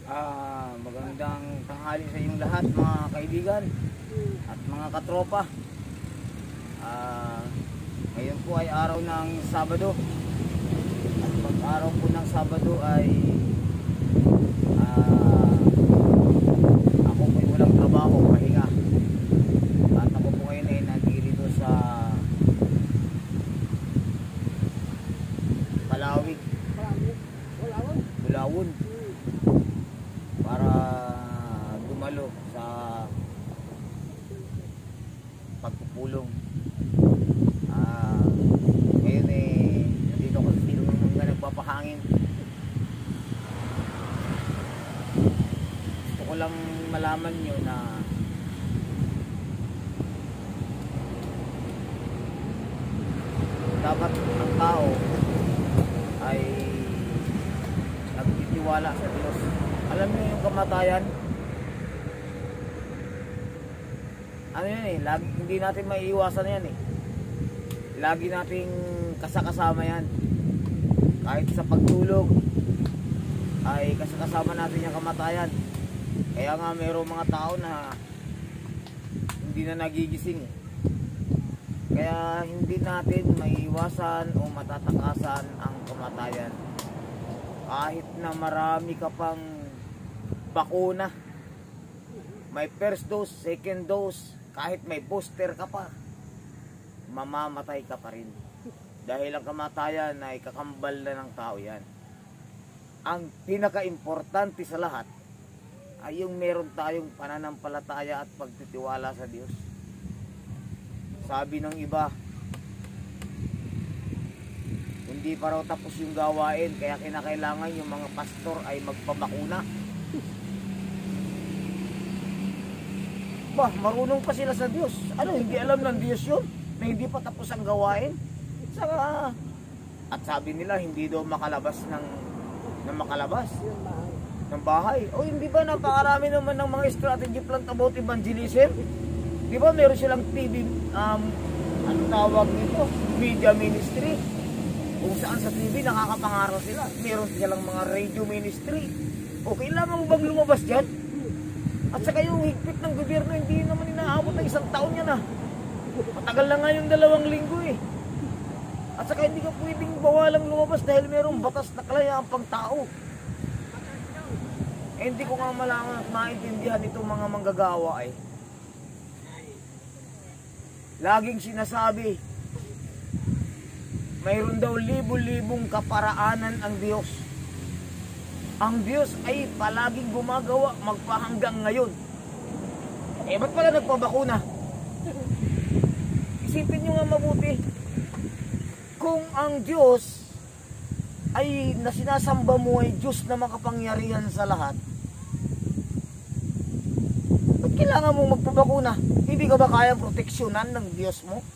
Magandang tanghali sa inyong lahat, mga kaibigan at mga katropa. Ngayon po ay araw ng Sabado. At pag araw po ng Sabado ay ako po ay walang trabaho, pahinga. At ako po ngayon ay nandito sa Palawig, Bulawon, para dumalo sa pagpupulong. Ngayon nandito ako sa silong ng mga nagpapahangin. Gusto ko lang malaman nyo na dapat ang tao ay nagtitiwala sa Diyos. Alam niyo yung kamatayan, ano yan lagi, hindi natin maiiwasan yan lagi nating kasakasama yan. Kahit sa pagtulog ay kasakasama natin yung kamatayan. Kaya nga mayroong mga tao na hindi na nagigising. Kaya hindi natin maiiwasan o matatakasan ang kamatayan. Kahit na marami ka pang bakuna, may first dose, second dose, kahit may booster ka pa, mamamatay ka pa rin. Dahil ang kamatayan ay kakambal na ng tao yan. Ang pinaka-importante sa lahat ay yung meron tayong pananampalataya at pagtitiwala sa Diyos. Sabi ng iba, hindi pa raw tapos yung gawain, kaya kinakailangan yung mga pastor ay magpabakuna. Marunong pa sila sa Diyos. Hindi alam ng Diyos yun? Na hindi pa tapos ang gawain? At sabi nila, hindi daw makalabas ng bahay. O hindi ba napakarami naman ng mga strategy plan about evangelism? Di ba meron silang TV, ano tawag nito? Media ministry. Kung saan sa TV nakakapangaral sila. Meron silang mga radio ministry. O kailangan mo bang lumabas dyan? At saka yung higpit ng gobyerno, hindi naman inaabot ng 1 taon yan Matagal na nga yung 2 linggo At saka hindi ka pwedeng bawalang lumabas dahil mayroong batas na kalayaan pang tao. Hindi ko nga malaman at maintindihan itong mga manggagawa Laging sinasabi, mayroon daw libo-libong kaparaanan ang Diyos. Ang Diyos ay palaging gumagawa magpahanggang ngayon. Ba't pala nagpabakuna? Isipin nyo nga mabuti. Kung ang Diyos ay nasinasamba mo ay Diyos na makapangyarihan sa lahat, ba't kailangan mong magpabakuna? Hindi ka ba kayang proteksyonan ng Diyos mo?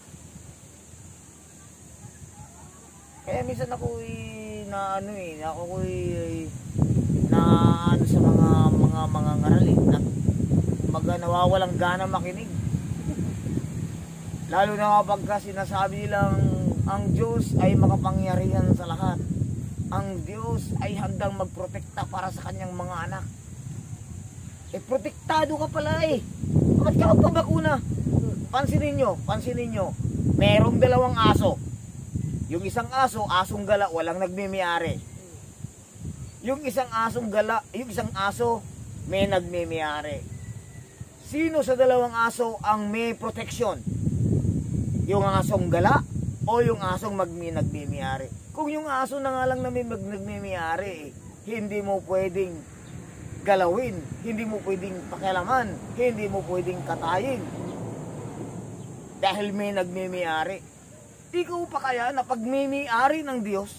Kaya minsan ako sa mga ngaralin na nawawalang gana makinig. Lalo na kapag sinasabi nilang ang Diyos ay makapangyarihan sa lahat. Ang Diyos ay handang magprotekta para sa kanyang mga anak. Protektado ka pala Bakit ka magpabakuna? Pansinin nyo. Merong 2 aso. Yung isang aso, asong gala, walang nagmimiyari. Yung isang aso, may nagmimiyari. Sino sa 2 aso ang may proteksyon? Yung asong gala o yung asong nagmimiyari? Kung yung aso na nga lang na may nagmimiyari, hindi mo pwedeng galawin, hindi mo pwedeng pakialaman, hindi mo pwedeng katayin. Dahil may nagmimiyari. Ikaw pa kaya na pagmimiyari ng Diyos?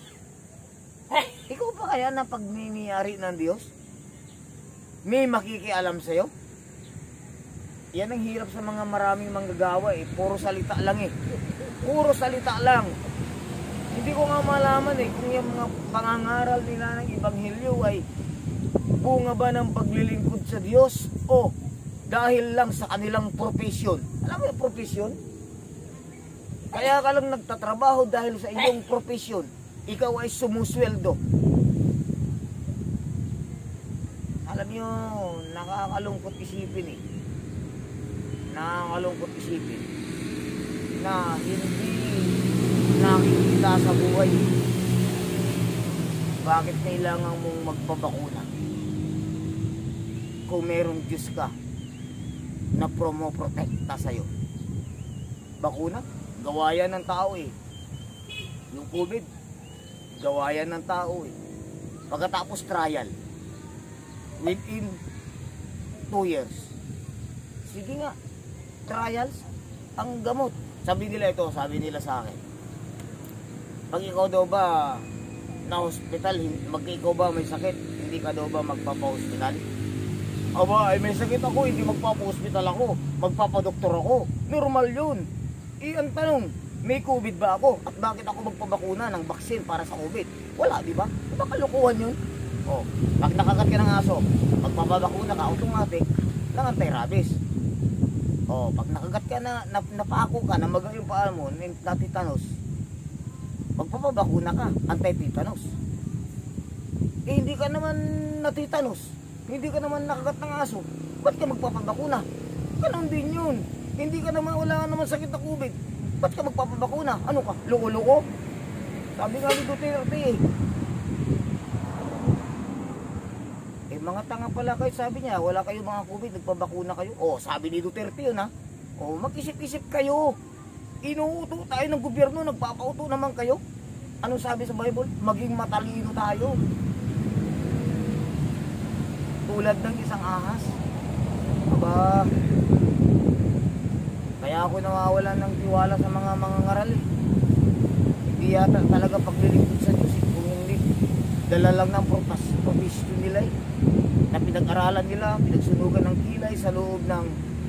Ikaw pa kaya na pagmimiyari ng Diyos? May makikialam sa'yo? Yan ang hirap sa mga maraming manggagawa Puro salita lang Puro salita lang. Hindi ko nga malaman kung yung mga pangangaral nila ng Ebanghelyo ay bunga ba ng paglilingkod sa Diyos o dahil lang sa kanilang profesyon. Alam mo yung profesyon? Kaya ka lang nagtatrabaho dahil sa iyong profesyon. Ikaw ay sumusweldo. alam nyo, nakakalungkot isipin eh. Nakakalungkot isipin na hindi nakikita sa buhay. Bakit kailangan mong magpabakuna? Kung merong Diyos ka na promoprotekta sa'yo. Bakuna, gawayan ng tao eh. Yung COVID, gawayan ng tao eh. Pagkatapos trial, within 2 years. Sige nga, trials, ang gamot. Sabi nila ito, sabi nila sa akin. Pag ikaw daw ba na hospital, ikaw ba may sakit, hindi ka daw ba magpapa-hospital? Aba, ay may sakit ako, hindi magpapa-hospital ako, magpapadoktor ako. Normal yun. Ang tanong, may COVID ba ako? At bakit ako magpabakuna ng vaccine para sa COVID? Wala, di ba? Diba kalukuhan yun? O, pag nakagat ka ng aso, magpapabakuna ka, automatic, ng anti-rabies. O, pag nakagat ka na, napako ka, namaga yung paa mo, na tetanus, magpapabakuna ka, anti-tetanus. Eh, hindi ka naman na-tetanus, hindi ka naman nakagat ng aso, ba't ka magpapabakuna? Ganon din yun. Hindi ka naman, wala naman sakit na COVID, ba't ka magpapabakuna? Ano ka, loko-loko? Sabi nga ni Duterte eh, mga tanga pala kayo, sabi niya, wala kayo mga COVID, nagpabakuna kayo. O, sabi ni Duterte yun ha. O, mag-isip-isip kayo. Inuuto tayo ng gobyerno, nagpapauto naman kayo. Ano sabi sa Bible? Maging matalino tayo. Tulad ng isang ahas. Aba, kaya ako nawawalan ng tiwala sa mga ngaral eh. Hindi yata talaga paglilingkod sa Diyos eh. Kung hindi, dala lang ng profession nila eh. Na pinag-aralan nila, pinagsunugan ng kilay sa loob ng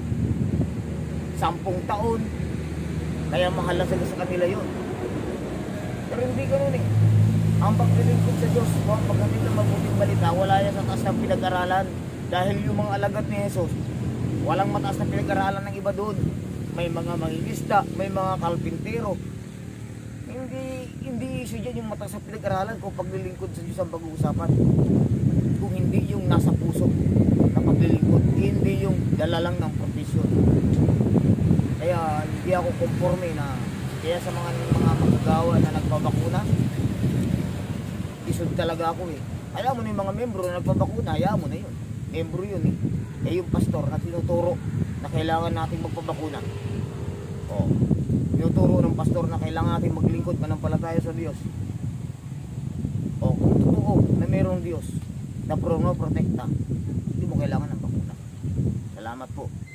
10 taon. Kaya mahal na sila sa kanila yun. Pero hindi ganun eh. Ang paglilingkod sa Diyos, ang pagdating ng mabuting balita, wala yan sa taas ng pinag-aralan. Dahil yung mga alagad ni Jesus, walang mataas na pinag-aralan ng iba doon. May mga mangingisda, may mga kalpintero. Hindi issue dyan yung mataas na pinag-aralan kung paglilingkod sa Diyos ang pag-uusapan. Kung hindi yung nasa puso na paglilingkod, hindi yung dala lang ng profesyon. Kaya hindi ako conforme na kaya sa mga magagawa na nagpabakuna, isod talaga ako eh. Alam mo na yung mga membro na nagpabakuna, ayaw mo na yun. Membro yun eh. Eh yung pastor na tinuturo na kailangan natin magpabakuna. O, tinuturo ng pastor na kailangan natin maglingkod manampalataya sa Diyos. O, kung totoo na mayroong Diyos na protekta, hindi mo kailangan ng bakuna. Salamat po.